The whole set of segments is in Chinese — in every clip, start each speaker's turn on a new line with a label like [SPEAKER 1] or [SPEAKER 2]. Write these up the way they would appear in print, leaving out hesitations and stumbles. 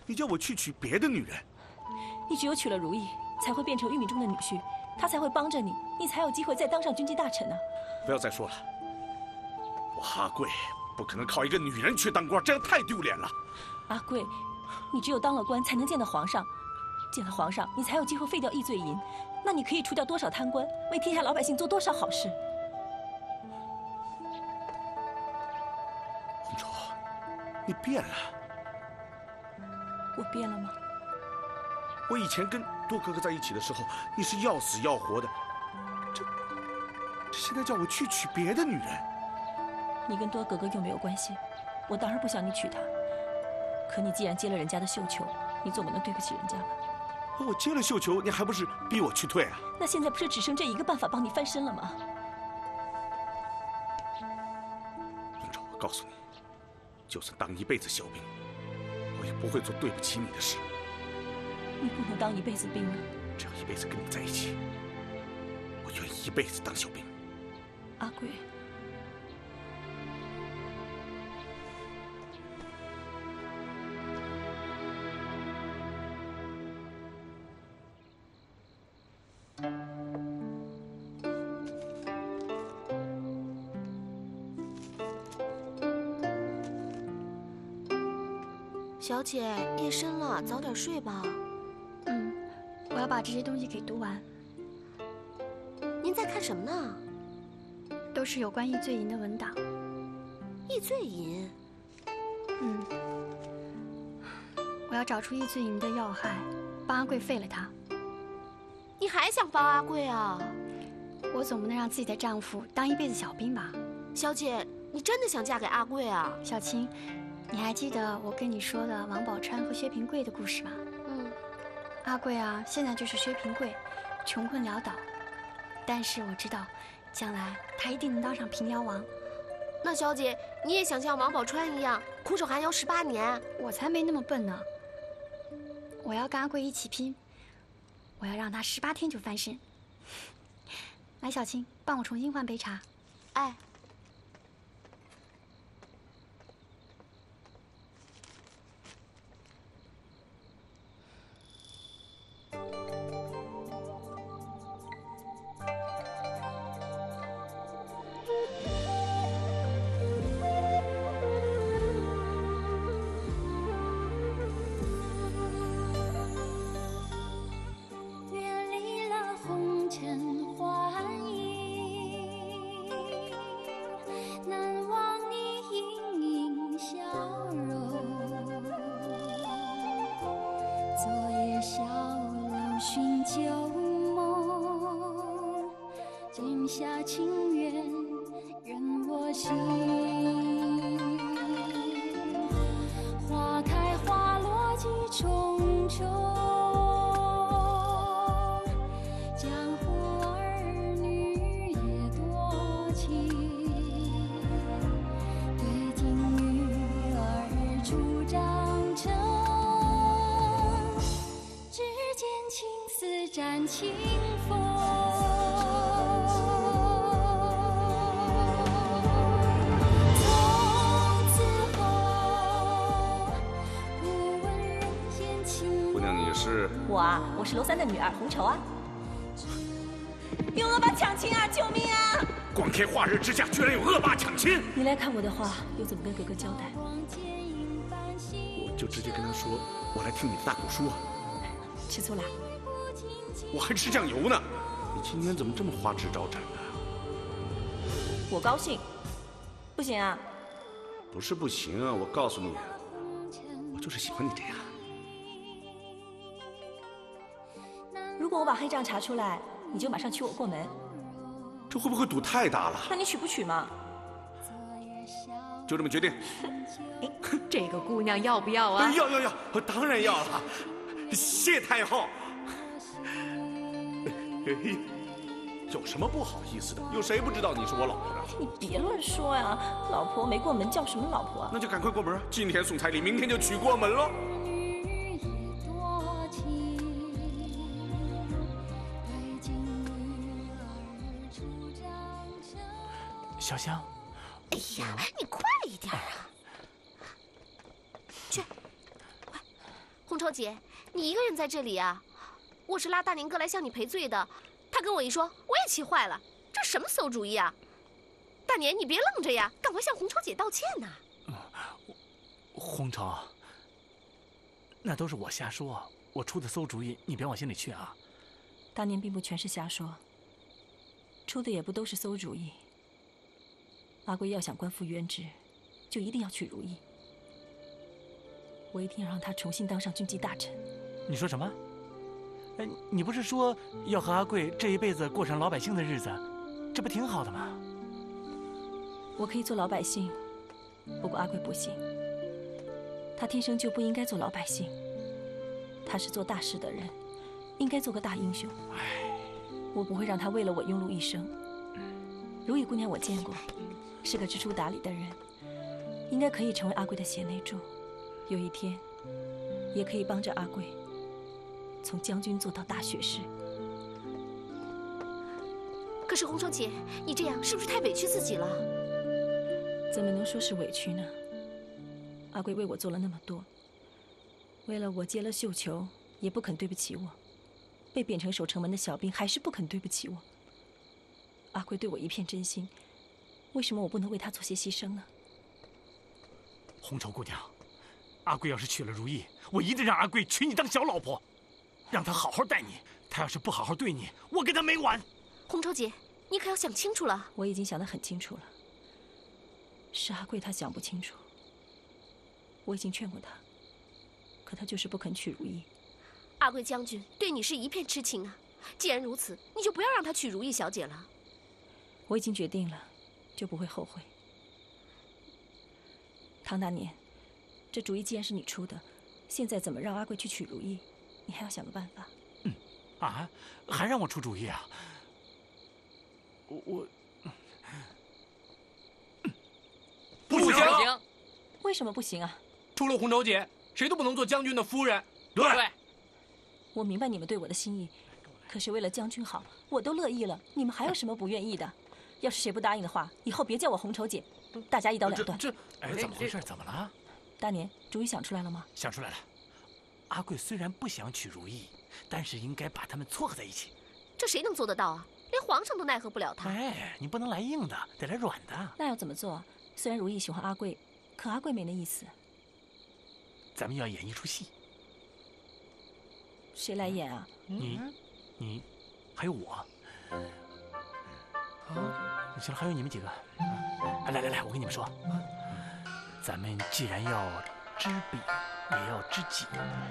[SPEAKER 1] 你叫我去娶别的女人。
[SPEAKER 2] 你只有娶了如意，才会变成玉敏中的女婿，他才会帮着你，你才有机会再当上军机大臣呢。
[SPEAKER 1] 不要再说了，我阿贵不可能靠一个女人去当官，这样太丢脸了。
[SPEAKER 2] 阿贵，你只有当了官，才能见到皇上，见了皇上，你才有机会废掉易罪银。那你可以除掉多少贪官，为天下老百姓做多少好事？
[SPEAKER 1] 红绸，你变了。
[SPEAKER 2] 我变了吗？
[SPEAKER 1] 我以前跟多哥哥在一起的时候，你是要死要活的，这现在叫我去娶别的女人。
[SPEAKER 2] 你跟多哥哥又没有关系，我当然不想你娶她。可你既然接了人家的绣球，你总不能对不起人家吧？
[SPEAKER 1] 我接了绣球，你还不是逼我去退啊？
[SPEAKER 2] 那现在不是只剩这一个办法帮你翻身了吗？
[SPEAKER 1] 红绸，我告诉你，就算当一辈子小兵，我也不会做对不起你的事。
[SPEAKER 2] 你不能当一辈子兵啊！
[SPEAKER 1] 只要一辈子跟你在一起，我愿意一辈子当小兵。
[SPEAKER 2] 阿贵，
[SPEAKER 3] 小姐，夜深了，早点睡吧。
[SPEAKER 4] 我要把这些东西给读完。
[SPEAKER 3] 您在看什么呢？
[SPEAKER 4] 都是有关易罪银的文档。
[SPEAKER 3] 易罪银？
[SPEAKER 4] 我要找出易罪银的要害，帮阿贵废了他。
[SPEAKER 3] 你还想帮阿贵啊？
[SPEAKER 4] 我总不能让自己的丈夫当一辈子小兵吧？
[SPEAKER 3] 小姐，你真的想嫁给阿贵啊？
[SPEAKER 4] 小青，你还记得我跟你说的王宝钏和薛平贵的故事吗？阿贵啊，现在就是薛平贵，穷困潦倒。但是我知道，将来他一定能当上平遥王。
[SPEAKER 3] 那小姐，你也想像王宝钏一样苦守寒窑18年？
[SPEAKER 4] 我才没那么笨呢！我要跟阿贵一起拼，我要让他18天就翻身。来，小青，帮我重新换杯茶。
[SPEAKER 3] 哎。
[SPEAKER 5] 下情缘任我行，花开花落几重重，江湖儿女也多情，对镜女儿初长成，只见青丝沾清风。
[SPEAKER 2] 我啊，我是娄三的女儿红绸啊。有恶霸抢亲啊！救命啊！
[SPEAKER 1] 光天化日之下，居然有恶霸抢亲！
[SPEAKER 2] 你来看我的话，又怎么跟哥哥交代？
[SPEAKER 1] 我就直接跟他说，我来听你的大鼓书啊。
[SPEAKER 2] 吃醋啦？
[SPEAKER 1] 我还吃酱油呢。你今天怎么这么花枝招展呢？
[SPEAKER 2] 我高兴。不行啊？
[SPEAKER 1] 不是不行啊，我告诉你，我就是喜欢你这样。
[SPEAKER 2] 如果我把黑账查出来，你就马上娶我过门，
[SPEAKER 1] 这会不会赌太大了？
[SPEAKER 2] 那你娶不娶嘛？
[SPEAKER 1] 就这么决定。
[SPEAKER 6] 这个姑娘要不要啊？
[SPEAKER 1] 要，我当然要了。谢太后。有什么不好意思的？有谁不知道你是我老婆的？
[SPEAKER 2] 你别乱说呀，老婆没过门叫什么老婆啊？
[SPEAKER 1] 那就赶快过门啊！今天送彩礼，明天就娶过门了。
[SPEAKER 7] 小香，
[SPEAKER 3] 哎呀，你快一点啊！去， 红绸姐，你一个人在这里啊？我是拉大年哥来向你赔罪的，他跟我一说，我也气坏了。这什么馊主意啊！大年，你别愣着呀，赶快向红绸姐道歉呐！
[SPEAKER 7] 红绸，那都是我瞎说，我出的馊主意，你别往心里去啊。
[SPEAKER 2] 大年并不全是瞎说，出的也不都是馊主意。阿贵要想官复原职，就一定要娶如意。我一定要让他重新当上军机大臣。
[SPEAKER 7] 你说什么？你不是说要和阿贵这一辈子过上老百姓的日子，这不挺好的吗？
[SPEAKER 2] 我可以做老百姓，不过阿贵不行。他天生就不应该做老百姓，他是做大事的人，应该做个大英雄。我不会让他为了我庸碌一生。如意姑娘我见过，是个知书达理的人，应该可以成为阿贵的贤内助。有一天，也可以帮着阿贵从将军做到大学士。
[SPEAKER 3] 可是红绸姐，你这样是不是太委屈自己了？
[SPEAKER 2] 怎么能说是委屈呢？阿贵为我做了那么多，为了我接了绣球，也不肯对不起我；被贬成守城门的小兵，还是不肯对不起我。阿贵对我一片真心，为什么我不能为他做些牺牲呢？
[SPEAKER 7] 红绸姑娘，阿贵要是娶了如意，我一定让阿贵娶你当小老婆，让他好好待你。他要是不好好对你，我跟他没完。
[SPEAKER 3] 红绸姐，你可要想清楚了。
[SPEAKER 2] 我已经想得很清楚了，是阿贵他想不清楚。我已经劝过他，可他就是不肯娶如意。
[SPEAKER 3] 阿贵将军对你是一片痴情啊，既然如此，你就不要让他娶如意小姐了。
[SPEAKER 2] 我已经决定了，就不会后悔。唐大年，这主意既然是你出的，现在怎么让阿贵去娶如意？你还要想个办法。
[SPEAKER 7] 还让我出主意啊？我
[SPEAKER 8] 不行！
[SPEAKER 2] 为什么不行啊？
[SPEAKER 8] 除了红绸姐，谁都不能做将军的夫人。
[SPEAKER 7] 对，
[SPEAKER 2] 我明白你们对我的心意，可是为了将军好，我都乐意了。你们还有什么不愿意的？要是谁不答应的话，以后别叫我红绸姐，大家一刀两断。
[SPEAKER 7] 怎么回事？怎么了？
[SPEAKER 2] 大年，主意想出来了吗？
[SPEAKER 7] 想出来了。阿贵虽然不想娶如意，但是应该把他们撮合在一起。
[SPEAKER 3] 这谁能做得到啊？连皇上都奈何不了他。
[SPEAKER 7] 你不能来硬的，得来软的。
[SPEAKER 2] 那要怎么做？虽然如意喜欢阿贵，可阿贵没那意思。
[SPEAKER 7] 咱们要演一出戏。
[SPEAKER 2] 谁来演啊？
[SPEAKER 7] 你，还有我。行了，还有你们几个。来，我跟你们说，咱们既然要知彼，也要知己。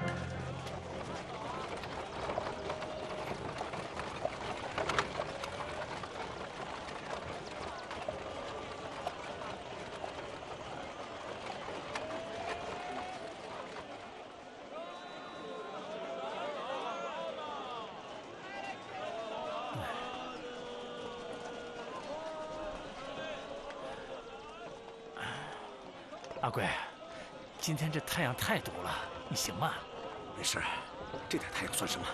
[SPEAKER 7] 阿贵，今天这太阳太毒了，你行吗？
[SPEAKER 1] 没事，这点太阳算什么？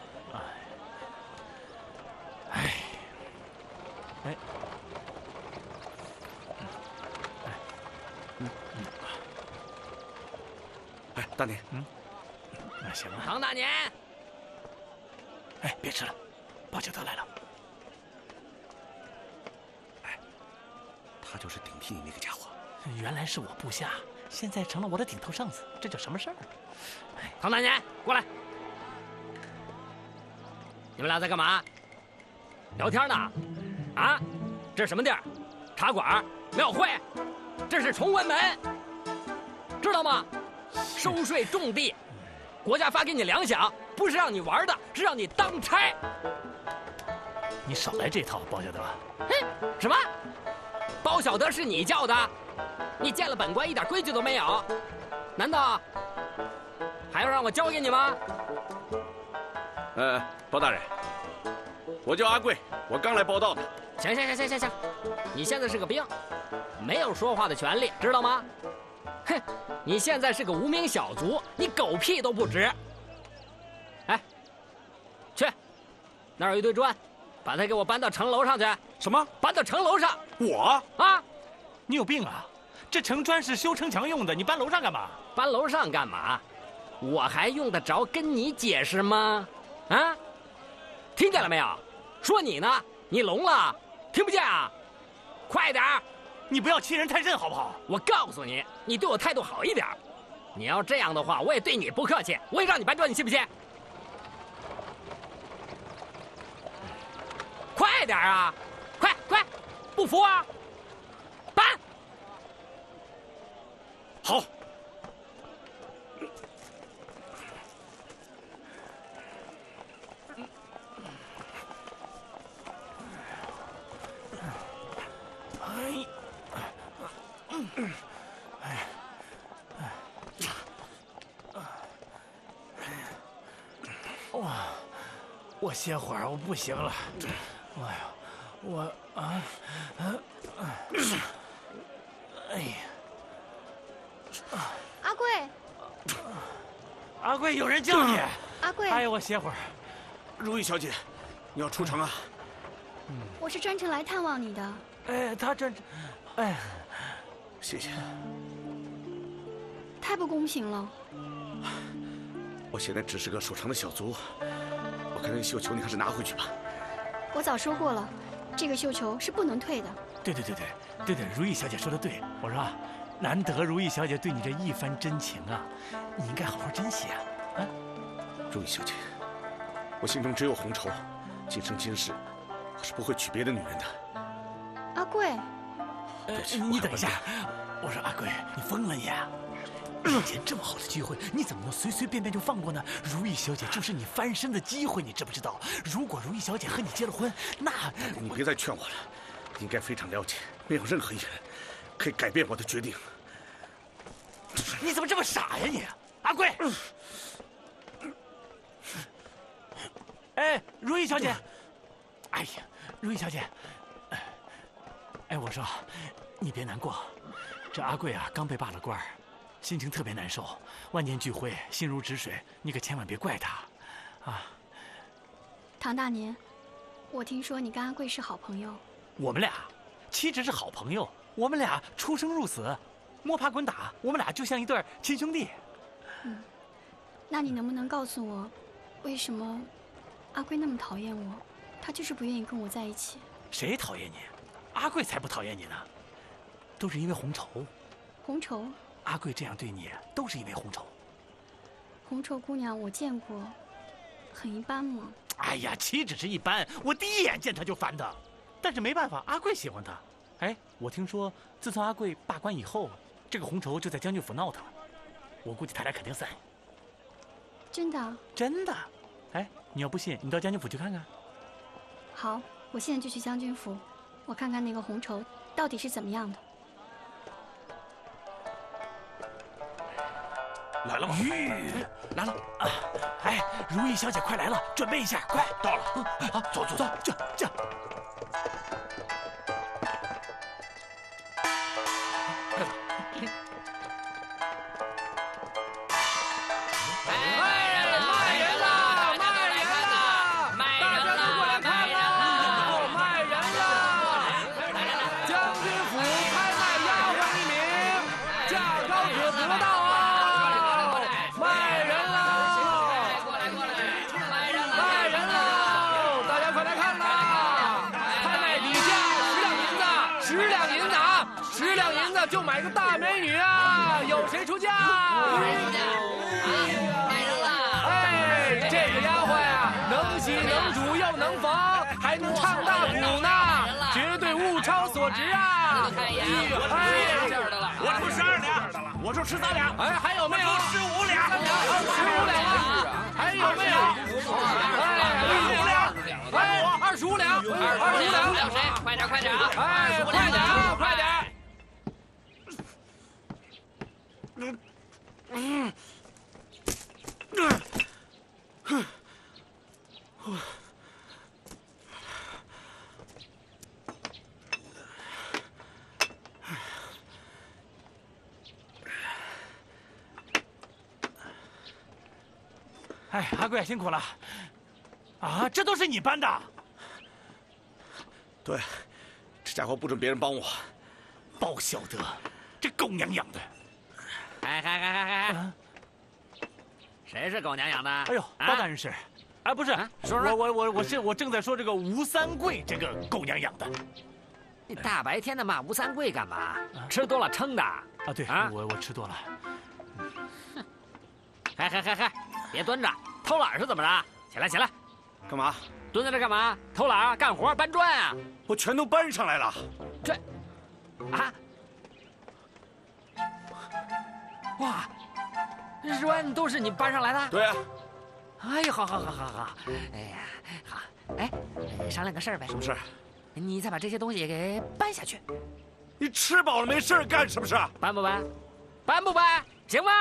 [SPEAKER 1] 大年，
[SPEAKER 7] 那行了。
[SPEAKER 8] 唐大年，
[SPEAKER 7] 别吃了，包教头来了。
[SPEAKER 1] 他就是顶替你那个家伙。
[SPEAKER 7] 原来是我部下，现在成了我的顶头上司，这叫什么事儿？
[SPEAKER 8] 唐大年，过来！你们俩在干嘛？聊天呢？啊？这是什么地儿？茶馆、庙会？这是崇文门，知道吗？收税种地，国家发给你粮饷，不是让你玩的，是让你当差。
[SPEAKER 7] 你少来这套，包教头。
[SPEAKER 8] 什么？包小德是你叫的？你见了本官一点规矩都没有，难道还要让我教给你吗？
[SPEAKER 1] 包大人，我叫阿贵，我刚来报道的。
[SPEAKER 8] 行，你现在是个兵，没有说话的权利，知道吗？哼，你现在是个无名小卒，你狗屁都不值。去，那儿有一堆砖，把它给我搬到城楼上去。
[SPEAKER 1] 什么？
[SPEAKER 8] 搬到城楼上？
[SPEAKER 1] 我？
[SPEAKER 7] 你有病啊！这城砖是修城墙用的，你搬楼上干嘛？
[SPEAKER 8] 搬楼上干嘛？ 我还用得着跟你解释吗？啊，听见了没有？说你呢，你聋了，听不见啊？快点儿！
[SPEAKER 7] 你不要欺人太甚，好不好？
[SPEAKER 8] 我告诉你，你对我态度好一点。你要这样的话，我也对你不客气，我也让你搬砖，你信不信？快点啊！快，不服啊？搬！
[SPEAKER 1] 好。
[SPEAKER 7] 我歇会儿，我不行了。哎呀，哎呀，
[SPEAKER 4] 阿贵，
[SPEAKER 7] 阿贵，有人叫你。
[SPEAKER 4] 阿贵，
[SPEAKER 7] 哎呀，我歇会儿。
[SPEAKER 1] 如意小姐，你要出城啊？
[SPEAKER 4] 我是专程来探望你的。
[SPEAKER 7] 哎，他这，哎，
[SPEAKER 1] 谢谢。
[SPEAKER 4] 太不公平了。
[SPEAKER 1] 我现在只是个守城的小卒，我看那个绣球你还是拿回去吧。
[SPEAKER 4] 我早说过了，这个绣球是不能退的。
[SPEAKER 7] 对，如意小姐说的对。我说，难得如意小姐对你这一番真情啊，你应该好好珍惜啊！啊，
[SPEAKER 1] 如意小姐，我心中只有红绸，今生今世，我是不会娶别的女人的。
[SPEAKER 4] 阿贵，
[SPEAKER 7] 你等一下，我说阿贵，你疯了你啊！眼前这么好的机会，你怎么能随随便便就放过呢？如意小姐就是你翻身的机会，你知不知道？如果如意小姐和你结了婚，那……
[SPEAKER 1] 你别再劝我了，你应该非常了解，没有任何一人可以改变我的决定。
[SPEAKER 7] 你怎么这么傻呀你？阿贵！哎，如意小姐，哎呀，如意小姐，哎，我说，你别难过，这阿贵啊刚被罢了官，心情特别难受，万念俱灰，心如止水，你可千万别怪他，啊。
[SPEAKER 4] 唐大年，我听说你跟阿贵是好朋友。
[SPEAKER 7] 我们俩岂止是好朋友，我们俩出生入死，摸爬滚打，我们俩就像一对亲兄弟。
[SPEAKER 4] 那你能不能告诉我，为什么阿贵那么讨厌我？他就是不愿意跟我在一起。
[SPEAKER 7] 谁讨厌你？阿贵才不讨厌你呢，都是因为红绸。
[SPEAKER 4] 红绸？
[SPEAKER 7] 阿贵这样对你，都是因为红绸。
[SPEAKER 4] 红绸姑娘我见过，很一般嘛。
[SPEAKER 7] 哎呀，岂止是一般，我第一眼见她就烦她，但是没办法，阿贵喜欢她。哎，我听说自从阿贵罢官以后，这个红绸就在将军府闹腾了，我估计他俩肯定散。
[SPEAKER 4] 真的？
[SPEAKER 7] 真的。哎，你要不信，你到将军府去看看。
[SPEAKER 4] 好，我现在就去将军府，我看看那个红绸到底是怎么样的。
[SPEAKER 1] 来了吗？
[SPEAKER 7] 来了！哎，如意小姐快来了，准备一下，快到了。好，走，这。
[SPEAKER 9] 就买个大美女啊！有谁出价？哎，这个丫鬟呀，能洗能煮又能缝，还能唱大鼓呢，绝对物超所值啊！哎，
[SPEAKER 1] 我出12两，我出13两，
[SPEAKER 9] 哎，还有没有
[SPEAKER 1] ？15两
[SPEAKER 9] ，15两啊！还有没有？哎，25两，哎，25两，
[SPEAKER 8] 还有谁？快点啊！
[SPEAKER 9] 哎，快点啊，快点！
[SPEAKER 7] 哎，阿贵辛苦了。啊，这都是你搬的？
[SPEAKER 1] 对，这家伙不准别人帮我。
[SPEAKER 7] 包晓得，这狗娘养的。
[SPEAKER 8] 哎， 谁是狗娘养的？
[SPEAKER 7] 哎呦，包大人是。哎，不是，我正在说这个吴三桂这个狗娘养的。
[SPEAKER 8] 你大白天的骂吴三桂干嘛？吃多了撑的。啊，
[SPEAKER 7] 对，我吃多了。
[SPEAKER 8] 嗨，别蹲着，偷懒是怎么着？起来！
[SPEAKER 1] 干嘛？
[SPEAKER 8] 蹲在这干嘛？偷懒干活搬砖啊？
[SPEAKER 1] 我全都搬上来了。
[SPEAKER 8] 这，啊？哇，砖都是你搬上来的？
[SPEAKER 1] 对啊。
[SPEAKER 8] 哎呦，好，哎呀，好，哎，商量个事儿呗。
[SPEAKER 1] 什么事儿？
[SPEAKER 8] 你再把这些东西给搬下去。
[SPEAKER 1] 你吃饱了没事儿干是不是？
[SPEAKER 8] 搬不搬？搬不搬？行吗？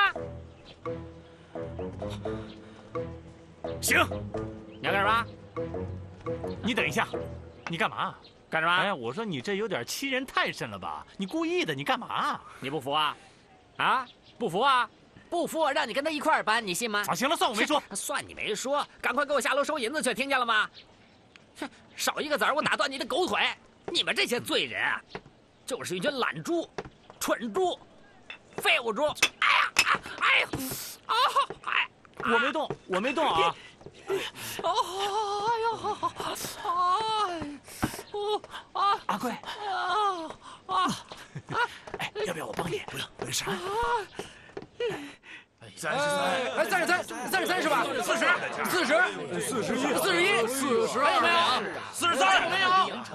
[SPEAKER 1] 行。
[SPEAKER 8] 你要干什么？
[SPEAKER 7] 你等一下，你干嘛？
[SPEAKER 8] 干什么？
[SPEAKER 7] 哎呀，我说你这有点欺人太甚了吧？你故意的，你干嘛？
[SPEAKER 8] 你不服啊？啊，不服啊？不服，我让你跟他一块儿搬，你信吗？
[SPEAKER 7] 行了，算我没说。
[SPEAKER 8] 算你没说，赶快给我下楼收银子去，听见了吗？哼，少一个子儿，我打断你的狗腿！你们这些罪人啊，就是一群懒猪、蠢猪、废物猪！
[SPEAKER 7] 我没动啊！阿贵，哎，要不要我帮你？不用，没事。
[SPEAKER 9] 33是吧？40，41，还有没有
[SPEAKER 1] ？43
[SPEAKER 9] 没有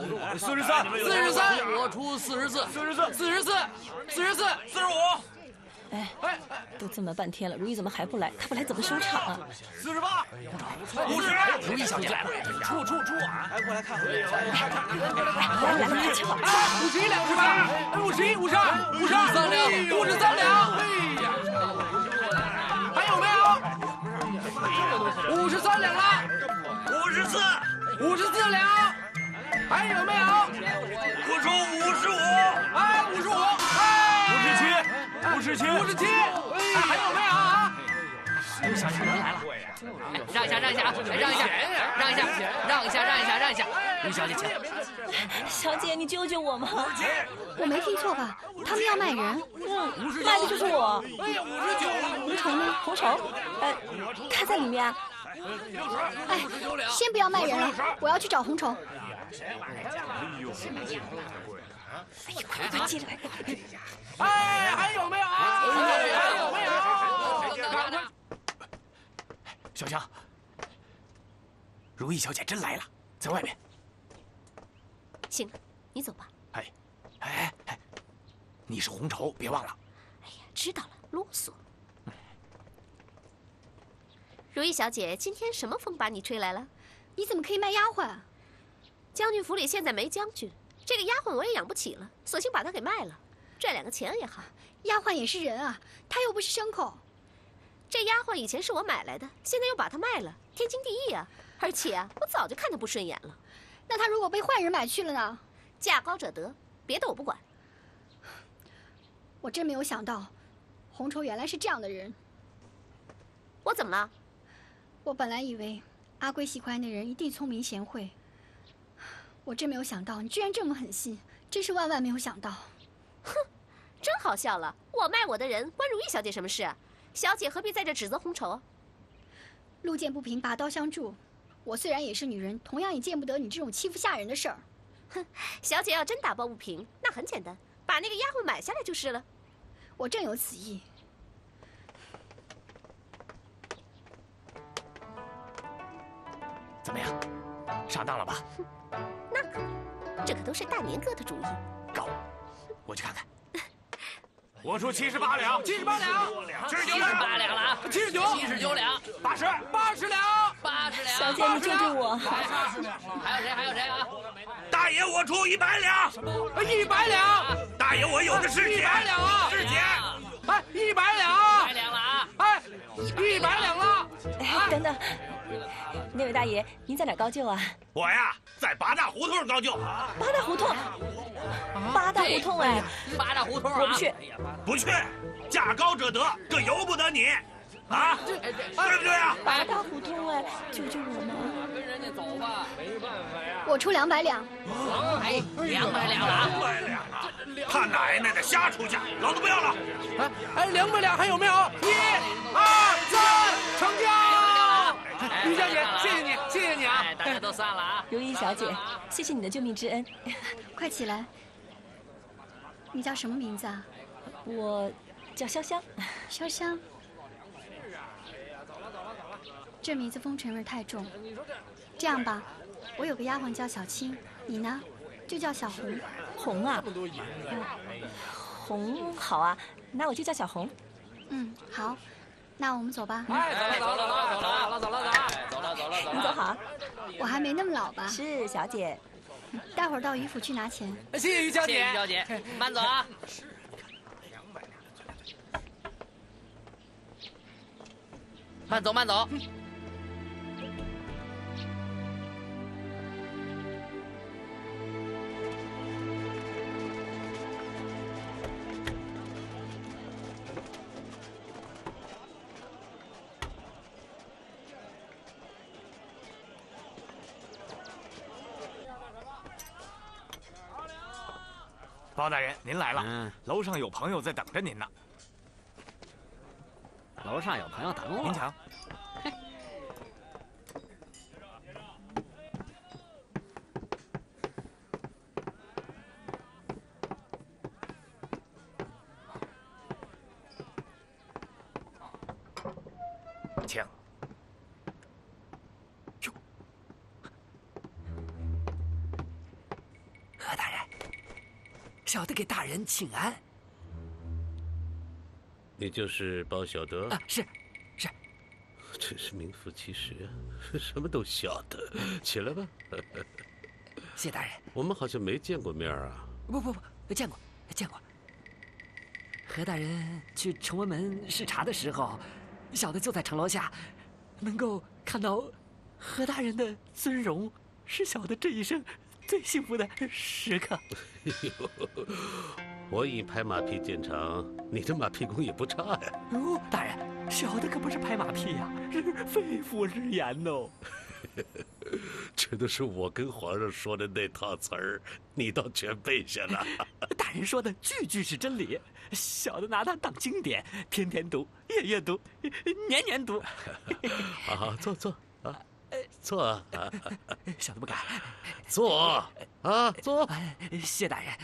[SPEAKER 9] ？43，我出44，44，45。
[SPEAKER 2] 哎，都这么半天了，如意怎么还不来？他不来怎么收场啊
[SPEAKER 1] ？48，50，
[SPEAKER 8] 如意小姐来了，出啊！
[SPEAKER 9] 哎，过来看看。
[SPEAKER 2] 来，快去吧
[SPEAKER 9] ！51两是吧？51、52、53两，53两。还有没有？53两了。54两。还有没有？
[SPEAKER 1] 我出55。
[SPEAKER 9] 哎，55。哎，57。还有没有啊？
[SPEAKER 8] 小姐人来了，让一下！卢小姐，请。
[SPEAKER 2] 小姐，你救救我吗？
[SPEAKER 4] 我没听错吧？他们要卖人？
[SPEAKER 2] 卖的就是我。
[SPEAKER 9] 哎呀，59了。
[SPEAKER 2] 红绸呢？红绸？他在里面啊。
[SPEAKER 4] 哎，先不要卖人了，我要去找红绸。哎呀，快接着来！
[SPEAKER 9] 哎，还有没有啊？
[SPEAKER 7] 小强，如意小姐真来了，在外面。
[SPEAKER 3] 行了，你走吧。
[SPEAKER 7] 哎，你是红绸，别忘了。
[SPEAKER 3] 哎呀，知道了，啰嗦。如意小姐，今天什么风把你吹来了？
[SPEAKER 4] 你怎么可以卖丫鬟？
[SPEAKER 3] 将军府里现在没将军，这个丫鬟我也养不起了，索性把她给卖了，赚2个钱也好。
[SPEAKER 4] 丫鬟也是人啊，她又不是牲口。
[SPEAKER 3] 这丫鬟以前是我买来的，现在又把她卖了，天经地义啊！而且啊，我早就看她不顺眼了。
[SPEAKER 4] 那她如果被坏人买去了呢？
[SPEAKER 3] 价高者得，别的我不管。
[SPEAKER 4] 我真没有想到，红绸原来是这样的人。
[SPEAKER 3] 我怎么了？
[SPEAKER 4] 我本来以为阿贵喜欢的人一定聪明贤惠，我真没有想到你居然这么狠心，真是万万没有想到。
[SPEAKER 3] 哼，真好笑了！我卖我的人，关如意小姐什么事？小姐何必在这指责红绸？
[SPEAKER 4] 路见不平，拔刀相助。我虽然也是女人，同样也见不得你这种欺负下人的事儿。
[SPEAKER 3] 哼，小姐要真打抱不平，那很简单，把那个丫鬟买下来就是了。
[SPEAKER 4] 我正有此意。
[SPEAKER 7] 怎么样，上当了吧？
[SPEAKER 3] 那可不，这可都是大年哥的主意。
[SPEAKER 7] 高，我去看看。
[SPEAKER 1] 我出78两
[SPEAKER 9] ，78两
[SPEAKER 8] ，78两了啊
[SPEAKER 9] ，79
[SPEAKER 8] 两
[SPEAKER 9] ，80两。
[SPEAKER 2] 小姐，你救救我！
[SPEAKER 8] 还有谁啊？
[SPEAKER 1] 大爷，我出100两
[SPEAKER 9] ，100两。
[SPEAKER 1] 大爷，我有的是钱
[SPEAKER 9] ，100两啊，
[SPEAKER 1] 是钱。
[SPEAKER 9] 哎，100两
[SPEAKER 8] ，100两了啊！
[SPEAKER 9] 哎，100两了。
[SPEAKER 2] 哎，等等，那位大爷，您在哪儿高就啊？
[SPEAKER 1] 我呀，在八大胡同高就。
[SPEAKER 2] 八大胡同？八大胡同哎，
[SPEAKER 8] 八大胡同啊！
[SPEAKER 2] 我不去，
[SPEAKER 1] 不去，价高者得，这由不得你，啊，对不对啊？
[SPEAKER 2] 八大胡同哎，救救我嘛！
[SPEAKER 8] 跟人家走吧，没办法呀。
[SPEAKER 4] 我出200两。
[SPEAKER 8] 哎，200两了啊
[SPEAKER 1] ！200两啊！他奶奶的，瞎出价，老子不要了！
[SPEAKER 9] 哎，200两还有没有？1、2、3，成
[SPEAKER 8] 散了啊！
[SPEAKER 2] 如意小姐，谢谢你的救命之恩。
[SPEAKER 4] 快起来！你叫什么名字啊？
[SPEAKER 2] 我叫潇湘。
[SPEAKER 4] 潇湘。这名字风尘味太重。这样吧，我有个丫鬟叫小青，你呢，就叫小红。
[SPEAKER 2] 红啊？红好啊，那我就叫小红。
[SPEAKER 4] 嗯，好，那我们走吧。
[SPEAKER 8] 哎，走了。
[SPEAKER 2] 你走好。
[SPEAKER 4] 我还没那么老吧？
[SPEAKER 2] 是，小姐。
[SPEAKER 4] 待会儿到于府去拿钱。
[SPEAKER 9] 谢谢于小姐。
[SPEAKER 8] 谢谢于小姐，慢走啊。慢走。
[SPEAKER 9] 包大人，您来了。楼上有朋友在等着您呢。
[SPEAKER 8] 楼上有朋友等我。
[SPEAKER 9] 您瞧。请。
[SPEAKER 10] 哟，何大人，小的给大人请安。
[SPEAKER 11] 你就是包小德
[SPEAKER 10] 啊？是。
[SPEAKER 11] 真是名副其实啊，什么都晓得。起来吧。
[SPEAKER 10] 谢大人，
[SPEAKER 11] 我们好像没见过面啊。
[SPEAKER 10] 不，见过。何大人去崇文门视察的时候，小的就在城楼下，能够看到何大人的尊容，是小的这一生最幸福的时刻。
[SPEAKER 11] 我以拍马屁见长，你的马屁功也不差呀。
[SPEAKER 10] 哦，大人，小的可不是拍马屁呀，是肺腑之言哦。
[SPEAKER 11] 这都是我跟皇上说的那套词儿，你倒全背下了。
[SPEAKER 10] 大人说的句句是真理，小的拿它当经典，天天读，夜读，年读。
[SPEAKER 11] 好，坐啊，坐啊。
[SPEAKER 10] 小的不敢。
[SPEAKER 11] 坐啊，坐。
[SPEAKER 10] 谢大人。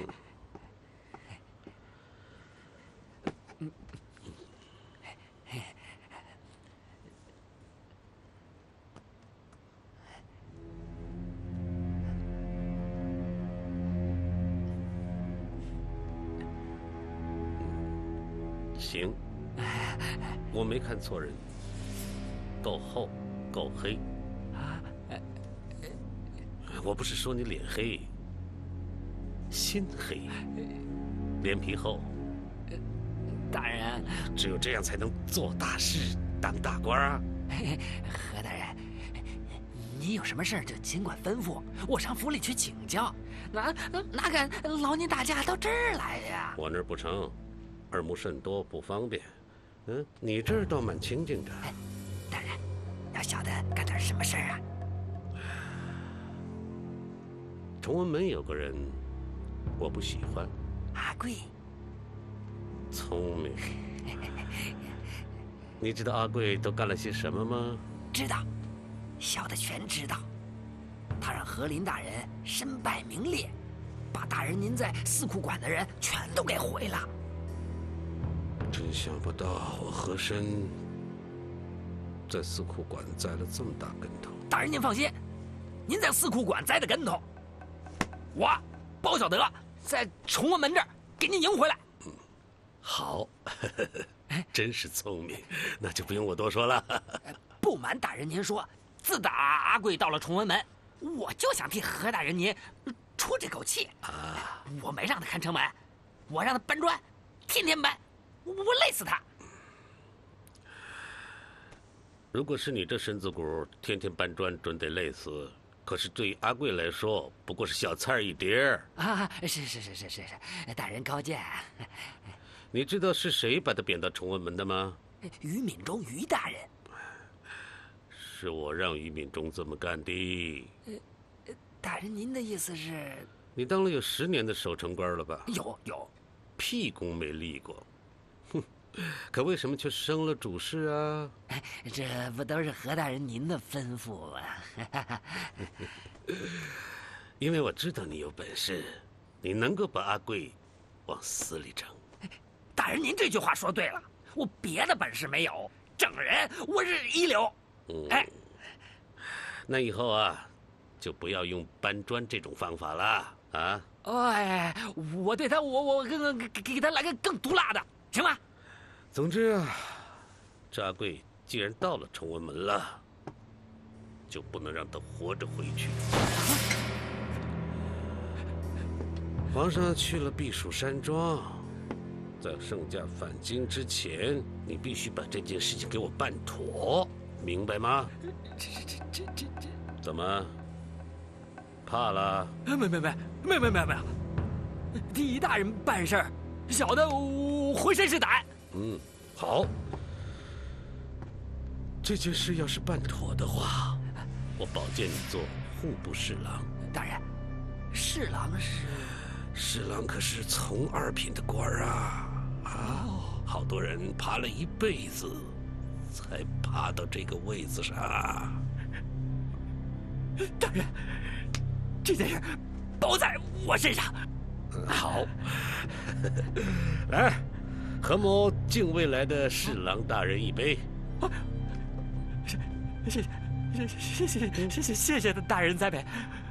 [SPEAKER 11] 行，我没看错人，够厚，够黑。我不是说你脸黑，心黑，脸皮厚。
[SPEAKER 10] 大人，
[SPEAKER 11] 只有这样才能做大事、当大官啊！
[SPEAKER 10] 何大人，你有什么事儿就尽管吩咐，我上府里去请教。哪敢劳您大驾到这儿来呀？
[SPEAKER 11] 我那儿不成。耳目甚多，不方便。你这儿倒蛮清静的。
[SPEAKER 10] 大人，要晓得干点什么事儿啊？
[SPEAKER 11] 崇文门有个人，我不喜欢。
[SPEAKER 10] 阿贵。
[SPEAKER 11] 聪明。你知道阿贵都干了些什么吗？
[SPEAKER 10] 知道，小的全知道。他让和林大人身败名裂，把大人您在四库馆的人全都给毁了。
[SPEAKER 11] 真想不到我和珅在四库馆栽了这么大跟头。
[SPEAKER 10] 大人您放心，您在四库馆栽的跟头，我包小德在崇文门这儿给您赢回来。
[SPEAKER 11] 好，真是聪明，那就不用我多说了。
[SPEAKER 10] 不瞒大人您说，自打阿贵到了崇文门，我就想替何大人您出这口气啊！我没让他看城门，我让他搬砖，天天搬。我累死他！
[SPEAKER 11] 如果是你这身子骨，天天搬砖，准得累死。可是对于阿贵来说，不过是小菜一碟
[SPEAKER 10] 啊！是，大人高见。
[SPEAKER 11] 你知道是谁把他贬到崇文门的吗？
[SPEAKER 10] 于敏中，于大人。
[SPEAKER 11] 是我让于敏中这么干的。
[SPEAKER 10] 大人，您的意思是？
[SPEAKER 11] 你当了有10年的守城官了吧？
[SPEAKER 10] 有，
[SPEAKER 11] 屁功没立过。哼， 可为什么却升了主事啊？
[SPEAKER 10] 这不都是何大人您的吩咐吗？
[SPEAKER 11] 因为我知道你有本事，你能够把阿贵往死里整。
[SPEAKER 10] 大人，您这句话说对了，我别的本事没有，整人我是一流。哎，
[SPEAKER 11] 那以后啊，就不要用搬砖这种方法了啊！
[SPEAKER 10] 哎，我对他，我给他来个更毒辣的，行吗？
[SPEAKER 11] 总之啊，这阿贵既然到了崇文门了，就不能让他活着回去。皇上去了避暑山庄，在圣驾返京之前，你必须把这件事情给我办妥，明白吗？
[SPEAKER 10] 这，
[SPEAKER 11] 怎么？怕了？
[SPEAKER 10] 没，替大人办事儿，小的我浑身是胆。
[SPEAKER 11] 好。这件事要是办妥的话，我保荐你做户部侍郎。
[SPEAKER 10] 大人，侍郎是？
[SPEAKER 11] 侍郎可是从二品的官儿啊！好多人爬了一辈子，才爬到这个位子上。
[SPEAKER 10] 大人，这件事包在我身上。
[SPEAKER 11] 好，来，何某敬未来的侍郎大人一杯。
[SPEAKER 10] 谢谢大人栽培。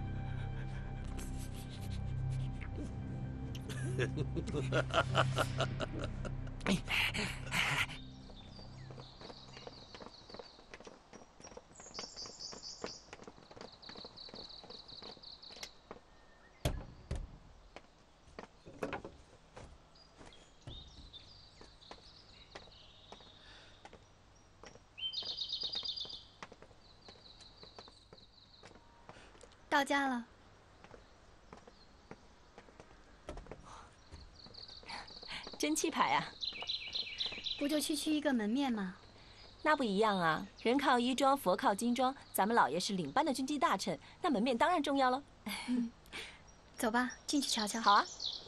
[SPEAKER 4] 到家了。
[SPEAKER 2] 真气派啊！
[SPEAKER 4] 不就区区一个门面吗？
[SPEAKER 2] 那不一样啊，人靠衣装，佛靠金装。咱们老爷是领班的军机大臣，那门面当然重要了。
[SPEAKER 4] 走吧，进去瞧瞧。
[SPEAKER 2] 好啊。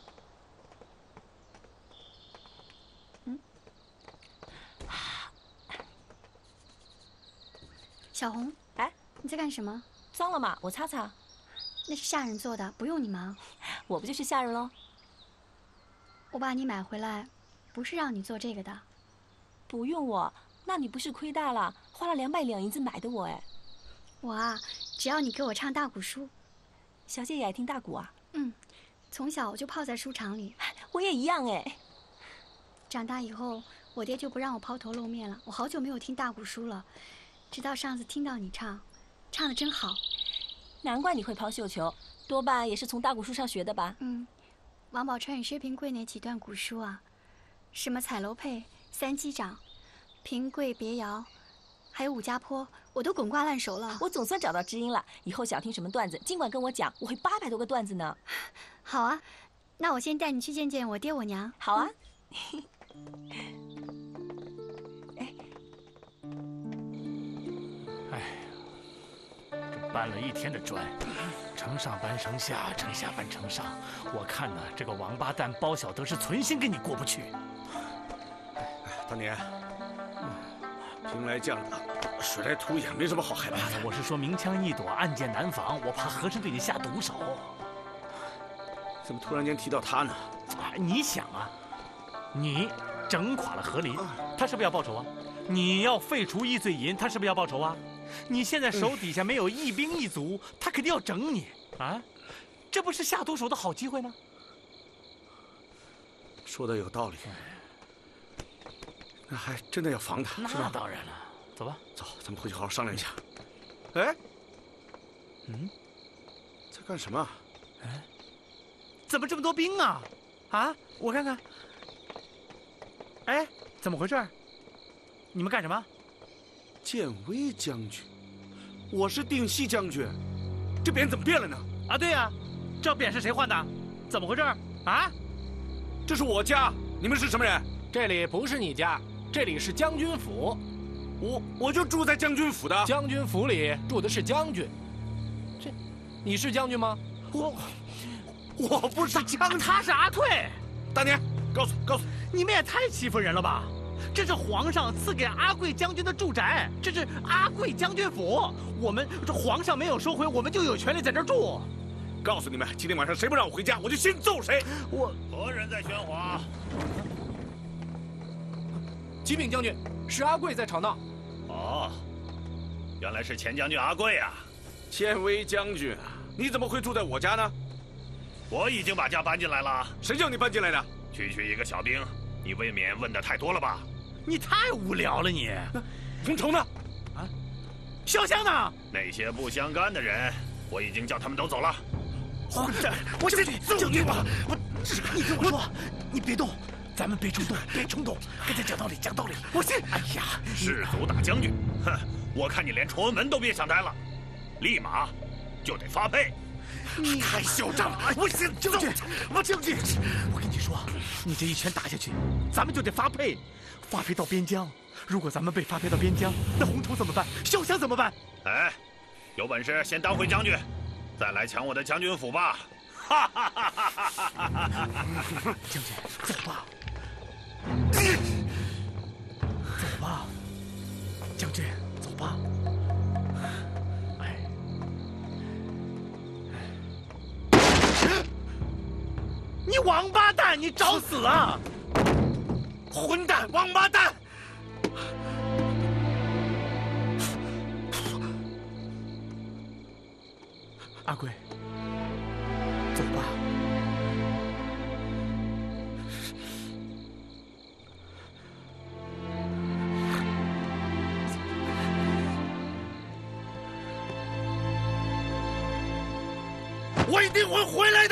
[SPEAKER 4] 小红，
[SPEAKER 2] 哎，
[SPEAKER 4] 你在干什么？
[SPEAKER 2] 脏了吗？我擦擦。
[SPEAKER 4] 那是下人做的，不用你忙。
[SPEAKER 2] 我不就是下人喽？
[SPEAKER 4] 我把你买回来，不是让你做这个的。
[SPEAKER 2] 不用我，那你不是亏大了？花了200两银子买的我哎。
[SPEAKER 4] 我啊，只要你给我唱大鼓书。
[SPEAKER 2] 小姐也爱听大鼓啊？
[SPEAKER 4] 从小我就泡在书场里。
[SPEAKER 2] 我也一样哎。
[SPEAKER 4] 长大以后，我爹就不让我抛头露面了。我好久没有听大鼓书了，直到上次听到你唱，唱得真好。
[SPEAKER 2] 难怪你会抛绣球，多半也是从大鼓书上学的吧？
[SPEAKER 4] 王宝钏与薛平贵那几段古书啊，什么彩楼配、三击掌、平贵别窑，还有武家坡，我都滚瓜烂熟了。
[SPEAKER 2] 我总算找到知音了，以后想听什么段子，尽管跟我讲，我会800多个段子呢。
[SPEAKER 4] 好啊，那我先带你去见见我爹我娘。
[SPEAKER 2] 好啊。
[SPEAKER 7] 这搬了一天的砖。承上搬承下，承下搬承上，我看呢，这个王八蛋包小德是存心跟你过不去。
[SPEAKER 1] 当年，兵来将挡，水来土掩，没什么好害怕的。
[SPEAKER 7] 我是说明枪易躲，暗箭难防，我怕和珅对你下毒手。
[SPEAKER 1] 怎么突然间提到他呢？
[SPEAKER 7] 你想啊，你整垮了和林，他是不是要报仇啊？你要废除易罪银，他是不是要报仇啊？你现在手底下没有一兵一卒，他肯定要整你啊！这不是下毒手的好机会吗？
[SPEAKER 1] 说的有道理，那还真的要防他，是吧？
[SPEAKER 7] 那当然了，走吧，
[SPEAKER 1] 走，咱们回去好好商量一下。哎，在干什么？
[SPEAKER 7] 哎，怎么这么多兵啊？啊，我看看。哎，怎么回事？你们干什么？
[SPEAKER 1] 建威将军，我是定西将军，这匾怎么变了呢？
[SPEAKER 7] 啊，对呀，这匾是谁换的？怎么回事？啊？
[SPEAKER 1] 这是我家，你们是什么人？
[SPEAKER 9] 这里不是你家，这里是将军府。
[SPEAKER 1] 我就住在将军府的。
[SPEAKER 9] 将军府里住的是将军。这，你是将军吗？
[SPEAKER 1] 我不是将军，
[SPEAKER 7] 他是阿退。
[SPEAKER 1] 大年，告诉
[SPEAKER 7] 你们也太欺负人了吧！ 这是皇上赐给阿贵将军的住宅，这是阿贵将军府。我们这皇上没有收回，我们就有权利在这儿住。
[SPEAKER 1] 告诉你们，今天晚上谁不让我回家，我就先揍谁。
[SPEAKER 9] 何人在喧哗？启禀将军，是阿贵在吵闹。
[SPEAKER 12] 哦，原来是前将军阿贵啊！
[SPEAKER 1] 千威将军啊，你怎么会住在我家呢？
[SPEAKER 12] 我已经把家搬进来了。
[SPEAKER 1] 谁叫你搬进来的？
[SPEAKER 12] 区区一个小兵，你未免问的太多了吧？
[SPEAKER 7] 你太无聊了你。
[SPEAKER 1] 洪仇呢？
[SPEAKER 7] 啊？潇湘呢？
[SPEAKER 12] 那些不相干的人，我已经叫他们都走了。
[SPEAKER 7] 混蛋！我先揍你吧！你听我说，你别动，咱们别冲动，别冲动，跟他讲道理，讲道理。我先。哎呀，
[SPEAKER 12] 世祖大将军，哼，我看你连崇文门都别想待了，立马就得发配。
[SPEAKER 7] 你太嚣张了！我先将军，我跟你说，你这一拳打下去，咱们就得发配，发配到边疆。如果咱们被发配到边疆，那洪仇怎么办？潇湘怎么办？
[SPEAKER 12] 哎，有本事先当回将军，再来抢我的将军府吧！哈哈哈哈哈哈！
[SPEAKER 7] 将军，走吧，走吧，将军，走吧。你王八蛋！你找死啊！
[SPEAKER 1] 混蛋，王八蛋！
[SPEAKER 7] 阿贵，走吧。
[SPEAKER 1] 我一定会回来的。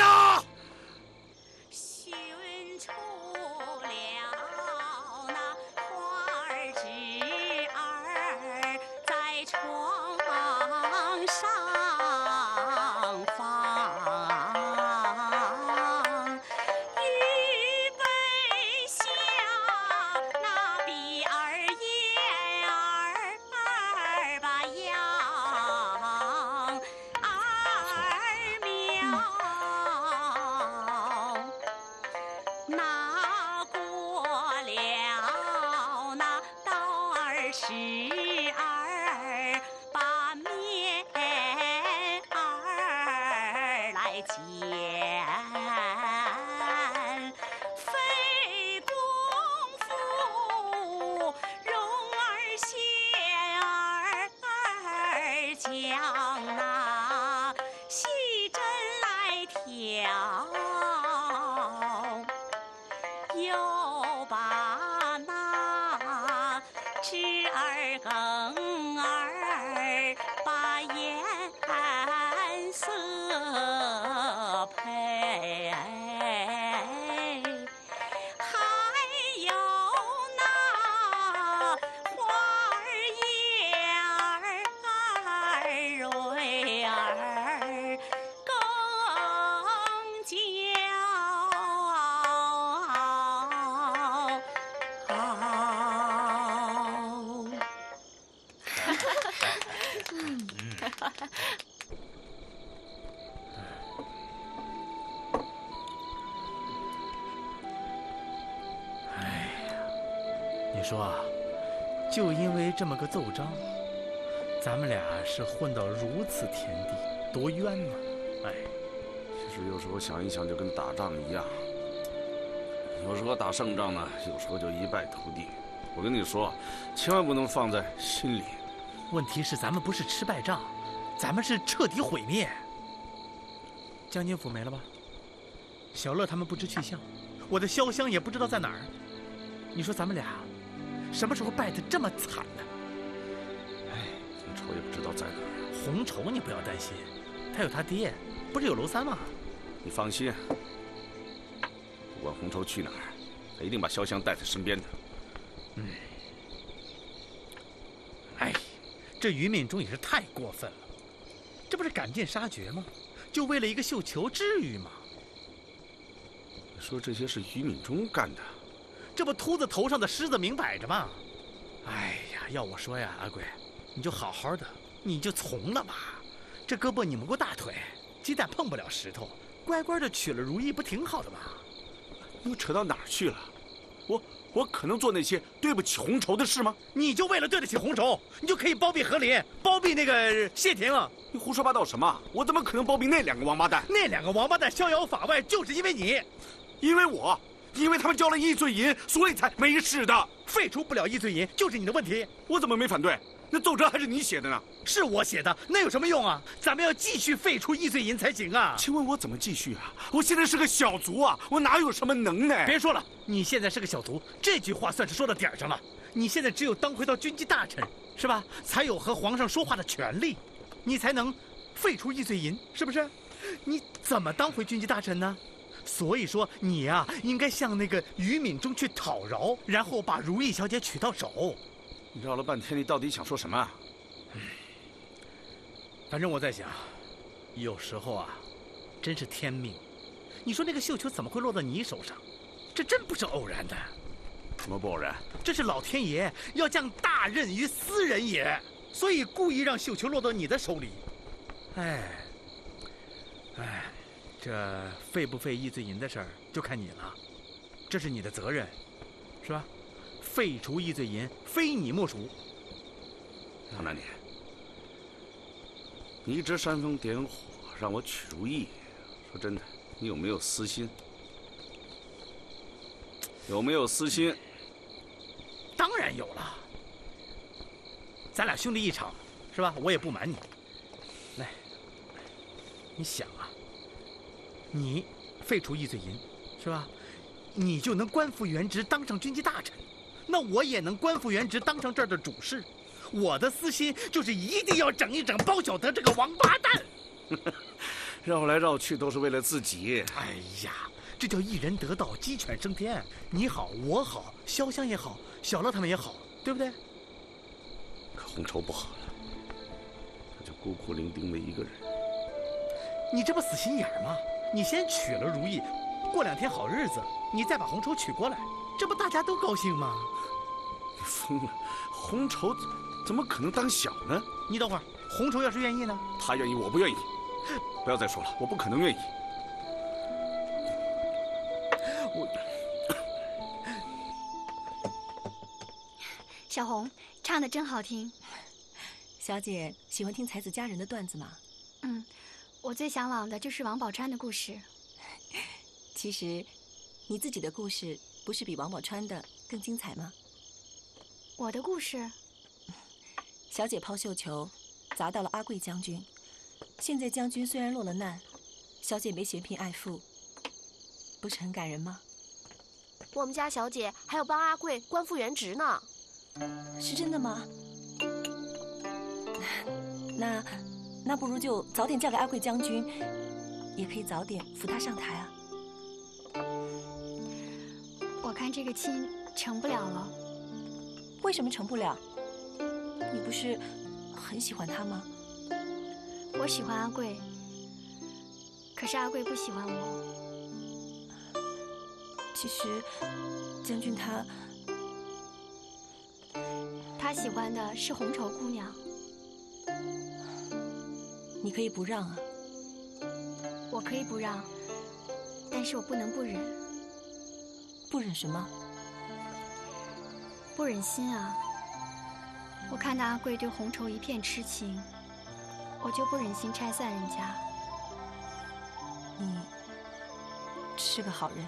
[SPEAKER 7] 你说啊，就因为这么个奏章，咱们俩是混到如此田地，多冤呐！哎，
[SPEAKER 1] 其实有时候想一想，就跟打仗一样，有时候打胜仗呢，有时候就一败涂地。我跟你说，千万不能放在心里。
[SPEAKER 7] 问题是咱们不是吃败仗，咱们是彻底毁灭。将军府没了吧？小乐他们不知去向，我的潇湘也不知道在哪儿。你说咱们俩什么时候败得这么惨呢？
[SPEAKER 1] 哎，洪仇也不知道在哪儿。
[SPEAKER 7] 洪仇你不要担心，他有他爹，不是有娄三吗？
[SPEAKER 1] 你放心，不管洪仇去哪儿，他一定把潇湘带在身边的。
[SPEAKER 7] 哎，这于敏中也是太过分了，这不是赶尽杀绝吗？就为了一个绣球，至于吗？
[SPEAKER 1] 你说这些是于敏中干的？
[SPEAKER 7] 这不秃子头上的虱子明摆着吗？哎呀，要我说呀，阿贵，你就好好的，你就从了吧。这胳膊拧不过大腿，鸡蛋碰不了石头，乖乖的娶了如意，不挺好的吗？
[SPEAKER 1] 又扯到哪儿去了？ 我可能做那些对不起红绸的事吗？
[SPEAKER 7] 你就为了对得起红绸，你就可以包庇何林，包庇那个谢霆啊？
[SPEAKER 1] 你胡说八道什么？我怎么可能包庇那2个王八蛋？
[SPEAKER 7] 那2个王八蛋逍遥法外，就是因为你，
[SPEAKER 1] 因为他们交了易罪银，所以才没事的。
[SPEAKER 7] 废除不了易罪银，就是你的问题。
[SPEAKER 1] 我怎么没反对？那奏折还是你写的呢？
[SPEAKER 7] 是我写的，那有什么用啊？咱们要继续废除易罪银才行啊！
[SPEAKER 1] 请问我怎么继续啊？我现在是个小卒啊，我哪有什么能耐？
[SPEAKER 7] 别说了，你现在是个小卒，这句话算是说到点儿上了。你现在只有当回到军机大臣，是吧？才有和皇上说话的权利，你才能废除易罪银，是不是？你怎么当回军机大臣呢？所以说你呀，应该向那个于敏中去讨饶，然后把如意小姐娶到手。
[SPEAKER 1] 你绕了半天，你到底想说什么？
[SPEAKER 7] 反正我在想，有时候啊，真是天命。你说那个绣球怎么会落到你手上？这真不是偶然的。
[SPEAKER 1] 什么不偶然？
[SPEAKER 7] 这是老天爷要降大任于斯人也，所以故意让绣球落到你的手里。这废不废易罪银的事儿就看你了，这是你的责任，是吧？废除易罪银，非你莫属。
[SPEAKER 1] 杨大年，你一直煽风点火，让我娶如意，说真的，你有没有私心？有没有私心？
[SPEAKER 7] 当然有了，咱俩兄弟一场，是吧？我也不瞒你。来，你想啊，你废除易罪银，是吧？你就能官复原职，当上军机大臣。那我也能官复原职，当上这儿的主事。我的私心就是一定要整一整包小德这个王八蛋。
[SPEAKER 1] 绕来绕去都是为了自己。
[SPEAKER 7] 哎呀，这叫一人得道，鸡犬升天。你好，我好，潇湘也好，小乐他们也好，对不对？
[SPEAKER 1] 可红绸不好了，他就孤苦伶仃的一个人。
[SPEAKER 7] 你这不死心眼吗？你先娶了如意，过2天好日子，你再把红绸娶过来，这不大家都高兴吗？
[SPEAKER 1] 你疯了！红绸怎么可能当小呢？
[SPEAKER 7] 你等会儿，红绸要是愿意呢？
[SPEAKER 1] 他愿意，我不愿意。不要再说了，我不可能愿意。
[SPEAKER 4] 小红唱的真好听。
[SPEAKER 2] 小姐喜欢听才子佳人的段子吗？
[SPEAKER 4] 我最向往的就是王宝钏的故事。
[SPEAKER 2] 其实，你自己的故事不是比王宝钏的更精彩吗？
[SPEAKER 4] 我的故事？
[SPEAKER 2] 小姐抛绣球，砸到了阿贵将军。现在将军虽然落了难，小姐没嫌贫爱富，不是很感人吗？
[SPEAKER 3] 我们家小姐还要帮阿贵官复原职呢。
[SPEAKER 2] 是真的吗？那不如就早点嫁给阿贵将军，也可以早点扶他上台啊。
[SPEAKER 4] 我看这个亲成不了了。
[SPEAKER 2] 为什么成不了？你不是很喜欢他吗？
[SPEAKER 4] 我喜欢阿贵，可是阿贵不喜欢我。
[SPEAKER 2] 其实，将军
[SPEAKER 4] 他喜欢的是红绸姑娘。
[SPEAKER 2] 你可以不让啊。
[SPEAKER 4] 我可以不让，但是我不能不忍。
[SPEAKER 2] 不忍什么？
[SPEAKER 4] 不忍心啊！我看到阿贵对红绸一片痴情，我就不忍心拆散人家。
[SPEAKER 2] 你是个好人。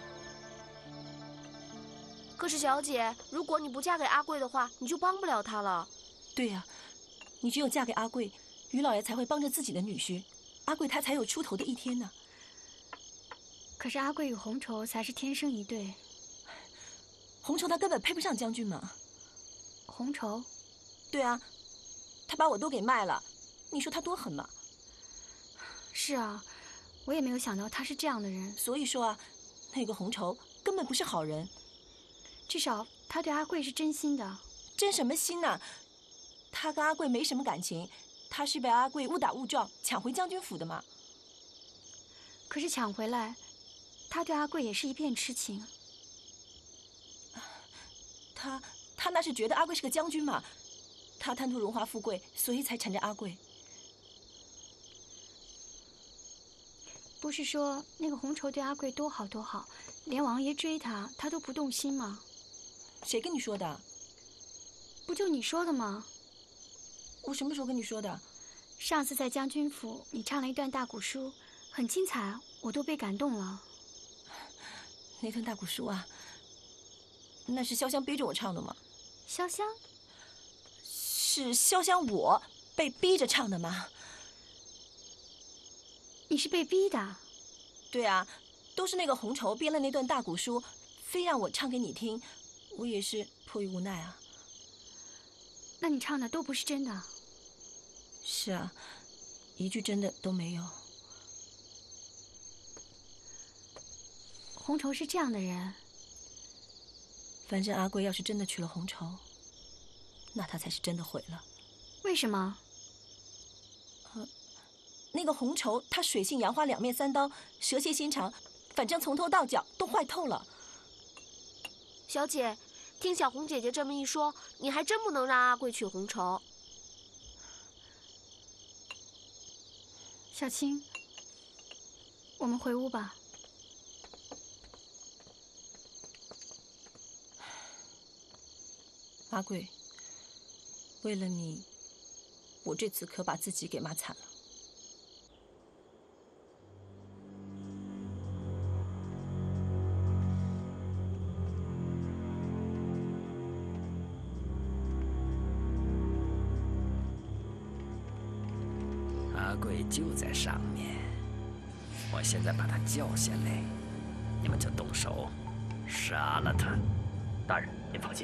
[SPEAKER 3] 可是小姐，如果你不嫁给阿贵的话，你就帮不了他了。
[SPEAKER 2] 对呀，你只有嫁给阿贵，于老爷才会帮着自己的女婿，阿贵他才有出头的一天呢。
[SPEAKER 4] 可是阿贵与红绸才是天生一对。
[SPEAKER 2] 红绸他根本配不上将军嘛。
[SPEAKER 4] 红绸？
[SPEAKER 2] 对啊，他把我都给卖了，你说他多狠嘛？
[SPEAKER 4] 是啊，我也没有想到他是这样的人。
[SPEAKER 2] 所以说啊，那个红绸根本不是好人。
[SPEAKER 4] 至少他对阿贵是真心的。
[SPEAKER 2] 真什么心呢？他跟阿贵没什么感情，他是被阿贵误打误撞抢回将军府的嘛。
[SPEAKER 4] 可是抢回来，他对阿贵也是一片痴情。
[SPEAKER 2] 他那是觉得阿贵是个将军嘛，他贪图荣华富贵，所以才缠着阿贵。
[SPEAKER 4] 不是说那个红绸对阿贵多好多好，连王爷追他，他都不动心吗？
[SPEAKER 2] 谁跟你说的？
[SPEAKER 4] 不就你说的吗？
[SPEAKER 2] 我什么时候跟你说的？
[SPEAKER 4] 上次在将军府，你唱了一段大鼓书，很精彩，我都被感动了。
[SPEAKER 2] 那段大鼓书啊，那是潇湘逼着我唱的吗？
[SPEAKER 4] 潇湘？
[SPEAKER 2] 是潇湘我被逼着唱的吗？
[SPEAKER 4] 你是被逼的？
[SPEAKER 2] 对啊，都是那个红绸编了那段大鼓书，非让我唱给你听，我也是迫于无奈啊。
[SPEAKER 4] 那你唱的都不是真的？
[SPEAKER 2] 是啊，一句真的都没有。
[SPEAKER 4] 红绸是这样的人，
[SPEAKER 2] 反正阿贵要是真的娶了红绸，那他才是真的毁了。
[SPEAKER 4] 为什么？
[SPEAKER 2] 那个红绸，他水性杨花，两面三刀，蛇蝎心肠，反正从头到脚都坏透了。
[SPEAKER 3] 小姐，听小红姐姐这么一说，你还真不能让阿贵娶红绸。
[SPEAKER 4] 小青，我们回屋吧。
[SPEAKER 2] 阿贵，为了你，我这次可把自己给骂惨了。
[SPEAKER 8] 阿贵就在上面，我现在把他叫下来，你们就动手，杀了他。
[SPEAKER 7] 大人，您放心。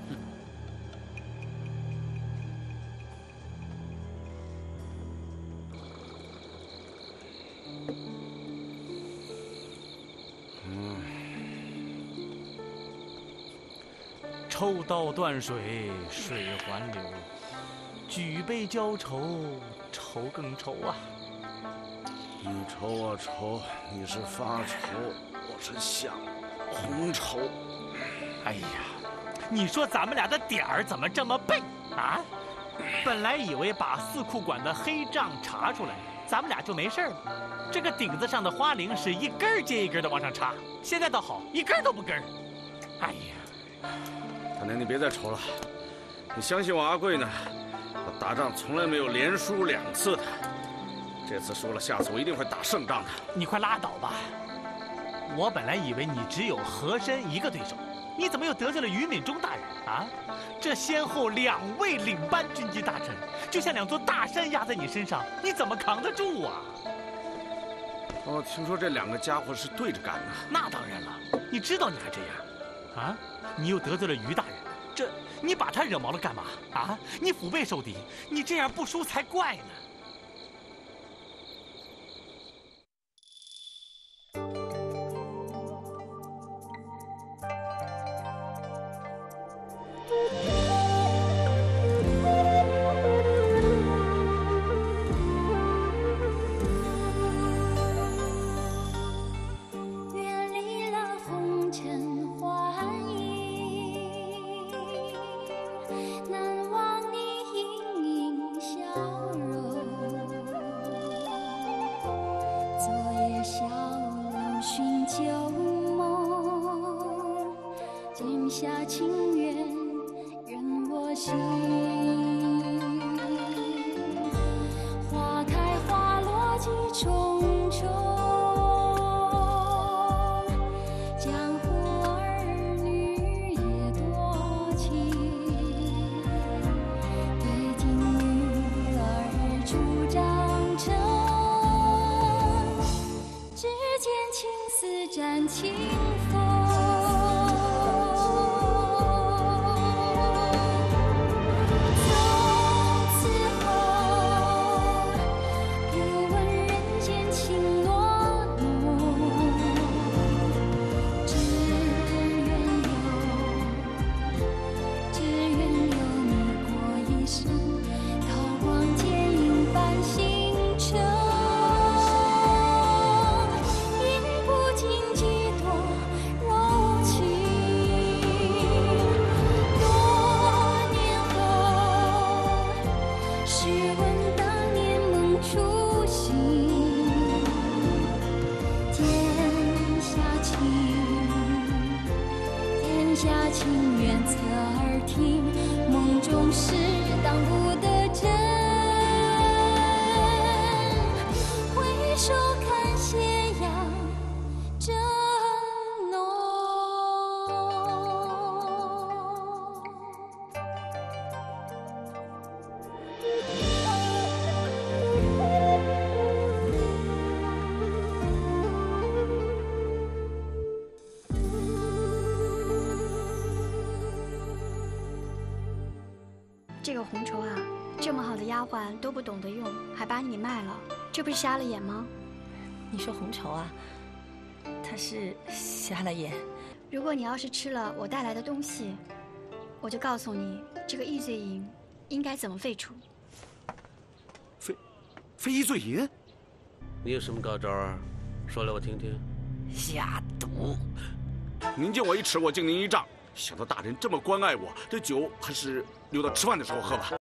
[SPEAKER 7] 抽刀断水，水还流；举杯浇愁，愁更愁啊！
[SPEAKER 1] 你愁我愁，你是发愁，我是想红绸。
[SPEAKER 7] 哎呀，你说咱们俩的点儿怎么这么背啊？本来以为把四库馆的黑账查出来，咱们俩就没事了。这个顶子上的花翎是一根接一根的往上插，现在倒好，一根都不跟。哎呀！
[SPEAKER 1] 大娘，你别再愁了，你相信我阿贵呢，我打仗从来没有连输2次的，这次输了，下次我一定会打胜仗的。
[SPEAKER 7] 你快拉倒吧！我本来以为你只有和珅一个对手，你怎么又得罪了于敏中大人啊？这先后2位领班军机大臣，就像2座大山压在你身上，你怎么扛得住啊？
[SPEAKER 1] 我听说这2个家伙是对着干的。
[SPEAKER 7] 那当然了，你知道你还这样，啊？你又得罪了于大人，这你把他惹毛了干嘛啊？你腹背受敌，你这样不输才怪呢。
[SPEAKER 5] 下情缘任我行，花开花落几重重，江湖儿女也多情，对镜女儿主张成，只见青丝沾清风。
[SPEAKER 4] 这个红绸啊，这么好的丫鬟都不懂得用，还把你卖了，这不是瞎了眼吗？
[SPEAKER 2] 你说红绸啊，她是瞎了眼。
[SPEAKER 4] 如果你要是吃了我带来的东西，我就告诉你这个易罪营应该怎么废除。
[SPEAKER 1] 非易罪营？
[SPEAKER 11] 你有什么高招啊？说来我听听。
[SPEAKER 10] 下毒。
[SPEAKER 1] 您敬我一尺，我敬您一丈。想到大人这么关爱我，这酒还是留到吃饭的时候喝吧。